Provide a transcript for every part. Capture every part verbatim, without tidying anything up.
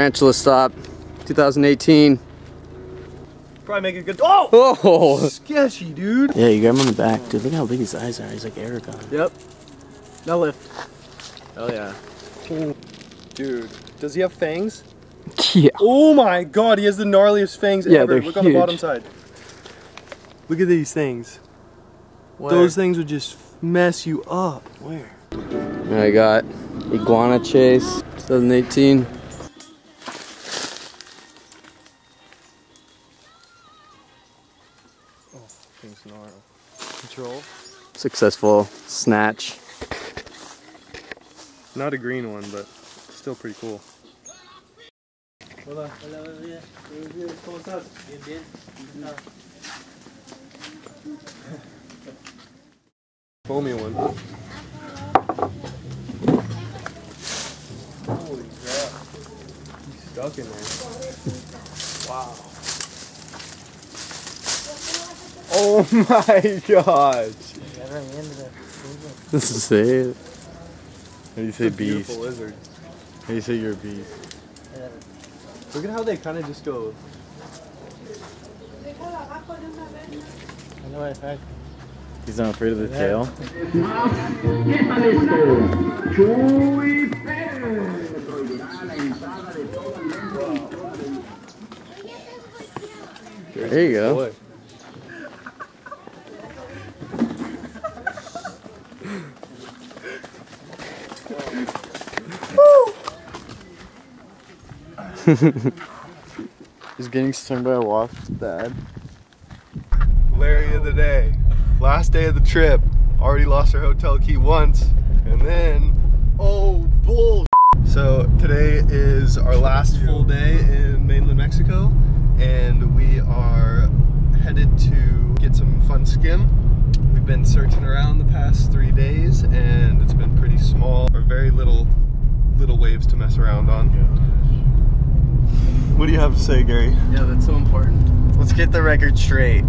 Tarantula stop, two thousand eighteen. Probably make a good. Oh! Oh! Sketchy, dude. Yeah, you got him on the back. Dude, look how big his eyes are. He's like Aragon. Yep. Now lift. Oh yeah. Dude, does he have fangs? Yeah. Oh my god, he has the gnarliest fangs yeah, ever. They're Look on huge. the bottom side. Look at these things. Where? Those things would just mess you up. Where? I got Iguana Chase, twenty eighteen. Oh, things gnarl. Control. Successful snatch. Not a green one, but still pretty cool. Hola. ¿Cómo estás? Bien, bien. Foamy one. Holy crap. He's stuck in there. Wow. Oh my gosh. This is it. How do you say beast? Beautiful lizard. How do you say you're a beast? Look at how they kind of just go. He's not afraid of the tail? There you go. Boy. He's getting stung by a wasp. It's bad. Larry of the day. Last day of the trip. Already lost our hotel key once. And then, oh, bull. So today is our last full day in mainland Mexico. And we are headed to get some fun skim. We've been searching around the past three days and it's been pretty small, or very little, little waves to mess around on. What do you have to say, Gary? Yeah, that's so important. Let's get the record straight.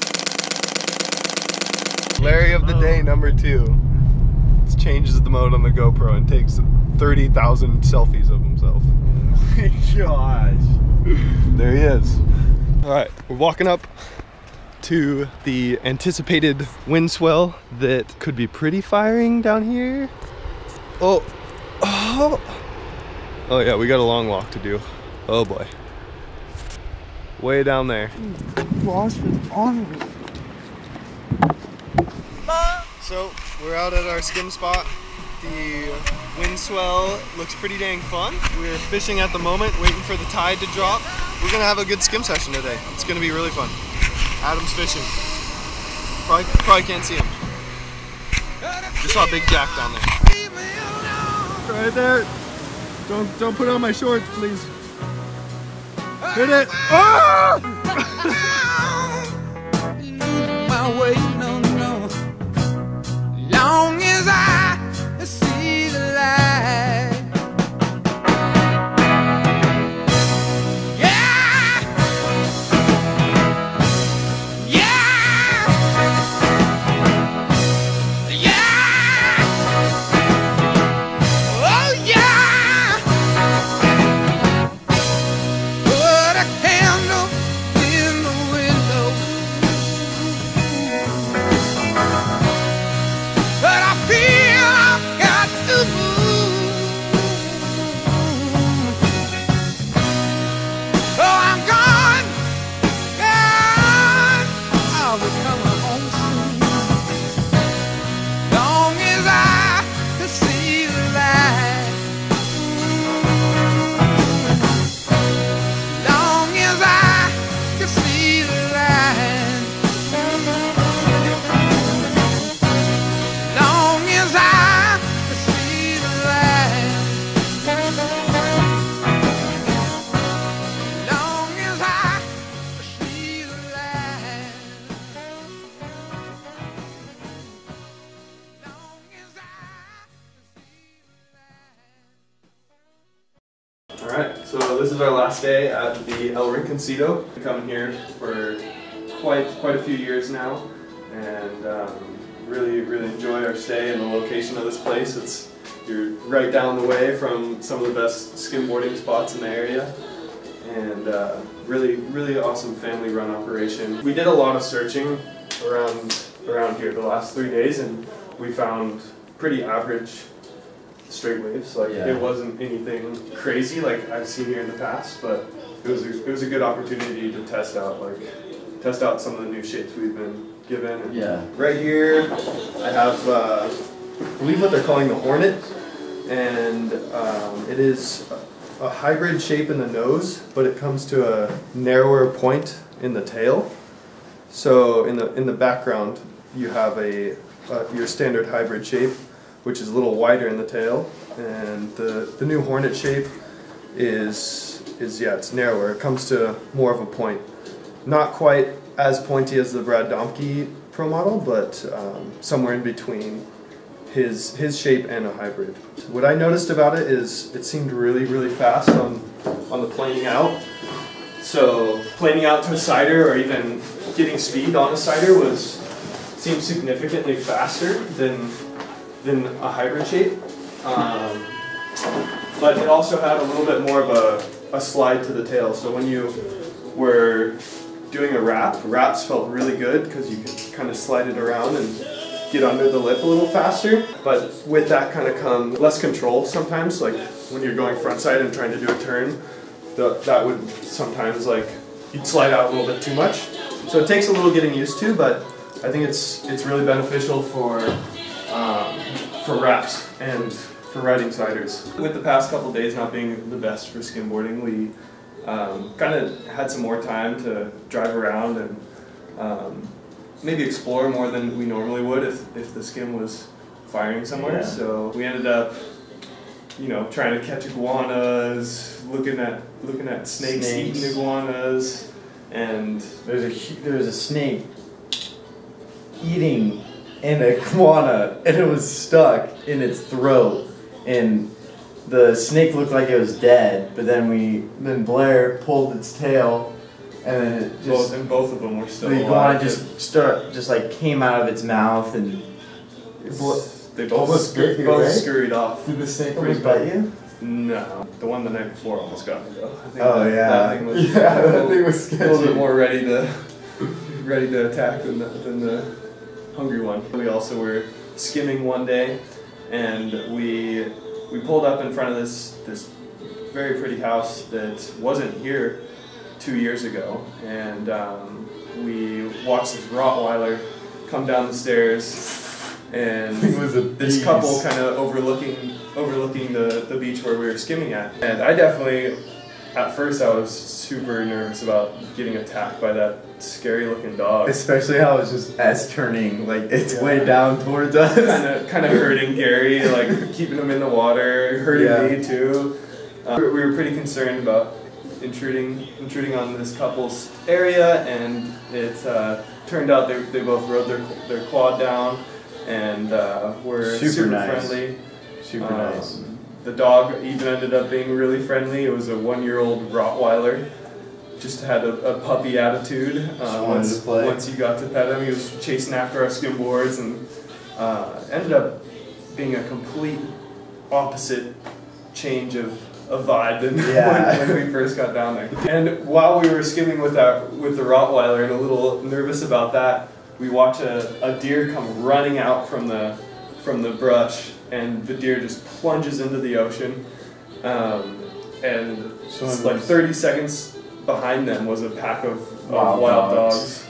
Larry of the day number two. This changes the mode on the GoPro and takes thirty thousand selfies of himself. Oh my gosh. There he is. All right, we're walking up to the anticipated wind swell that could be pretty firing down here. Oh, oh, oh yeah, we got a long walk to do. Oh boy. Way down there. Wasp is on me. So we're out at our skim spot. The wind swell looks pretty dang fun. We're fishing at the moment, waiting for the tide to drop. We're gonna have a good skim session today. It's gonna be really fun. Adam's fishing. Probably, probably can't see him. Just saw a big jack down there. Right there. Don't don't put on my shorts, please. Hit it! Ah! My way, no, no. Long as I see the light. Yeah! Yeah! Yeah! Oh yeah! Put a candle in the window. But I feel I've got to move. So I'm gone, gone. I'll be coming home soon. Long as I can see the light. Long as I can see the light. Long as I can see the light. Long as I can see the light. Long as I can see the light. Alright, so this is our last day at the El Rinconcito. We've come here for quite quite a few years now, and um, really really enjoy our stay and the location of this place. It's you're right down the way from some of the best skimboarding spots in the area, and uh, really, really awesome family-run operation. We did a lot of searching around around here the last three days, and we found pretty average straight waves. Like yeah. it wasn't anything crazy like I've seen here in the past, but it was a, it was a good opportunity to test out like test out some of the new shapes we've been given. And yeah. Right here, I have uh, I believe what they're calling the Hornet, and um, it is a, a hybrid shape in the nose, but it comes to a narrower point in the tail. So in the in the background, you have a uh, your standard hybrid shape, which is a little wider in the tail, and the the new Hornet shape is is yeah, it's narrower. It comes to more of a point, not quite as pointy as the Brad Domke Pro model, but um, somewhere in between his his shape and a hybrid. What I noticed about it is it seemed really really fast on on the planing out. So planing out to a cider or even getting speed on a cider was seemed significantly faster than than a hybrid shape, um, but it also had a little bit more of a, a slide to the tail. So when you were doing a wrap, wraps felt really good because you could kind of slide it around and get under the lip a little faster. But with that kind of come less control sometimes, like when you're going front side and trying to do a turn, the, that would sometimes like you'd slide out a little bit too much. So it takes a little getting used to, but I think it's it's really beneficial for um, for wraps and for riding ciders. With the past couple days not being the best for skimboarding, we um, kind of had some more time to drive around and um, maybe explore more than we normally would if, if the skim was firing somewhere. Yeah. So we ended up, you know, trying to catch iguanas, looking at looking at snakes, Snakes. eating iguanas, and There's a hu- there's a snake eating an iguana, and it was stuck in its throat, and the snake looked like it was dead. But then we then Blair pulled its tail, and then it both just and both of them were still the alive. iguana just start just like came out of its mouth, and They both, Almost scur- bit you, both right? scurried off. did the snake Pretty almost bite you? No, the one the night before almost got me though. I think Oh that, yeah, that thing was yeah, a that little, thing was a little bit sketchy. more ready to ready to attack than the, than the hungry one. We also were skimming one day, and we we pulled up in front of this this very pretty house that wasn't here two years ago, and um, we watched this Rottweiler come down the stairs. And It was a this beast. couple kind of overlooking overlooking the, the beach where we were skimming at. And I definitely, at first I was super nervous about getting attacked by that scary looking dog. Especially how it's just S turning like its Yeah. way down towards us. Kind of kind of hurting Gary, like keeping him in the water, hurting Yeah. me too. Uh, we were pretty concerned about intruding intruding on this couple's area, and it uh, turned out they, they both rode their, their quad down. And uh, we're Super super, nice. friendly. Super Um, nice. The dog even ended up being really friendly. It was a one-year-old Rottweiler. Just had a, a puppy attitude. Uh, wanted once, to play. once you got to pet him, he was chasing after our skimboards, and uh, ended up being a complete opposite change of a vibe than Yeah. when, when we first got down there. And while we were skimming with our with the Rottweiler and a little nervous about that, we watch a, a deer come running out from the from the brush, and the deer just plunges into the ocean. Um, and So it's it like was- thirty seconds behind them was a pack of, of Wild wild, dogs. dogs.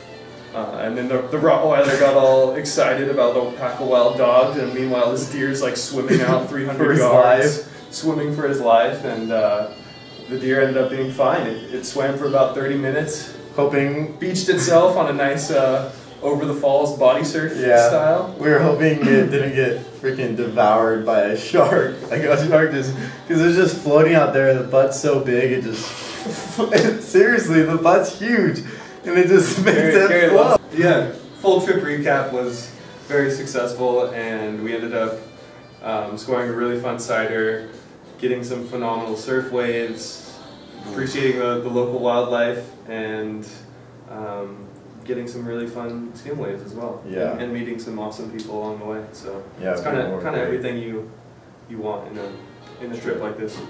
Uh, and then the, the Rottweiler got all excited about the pack of wild dogs, and meanwhile this deer's like swimming out three For hundred his yards, swimming for his life, and uh, the deer ended up being fine. It, it swam for about thirty minutes, Hoping, beached itself on a nice uh, over the falls body surf yeah. style. We were hoping it didn't get freaking devoured by a shark. Like a shark just, because it's just floating out there. The butt's so big, it just, it, seriously, the butt's huge, and it just makes Gary- it Gary float. loves- yeah, full trip recap was very successful, and we ended up um, scoring a really fun cider, getting some phenomenal surf waves, appreciating the, the local wildlife, and um, getting some really fun skim waves as well. Yeah. And, and meeting some awesome people along the way. So Yeah, it's kind we were of kind of great. everything you you want in a in a trip like this.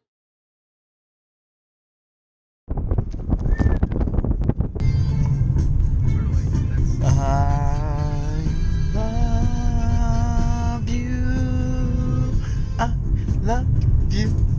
I love you. I love you.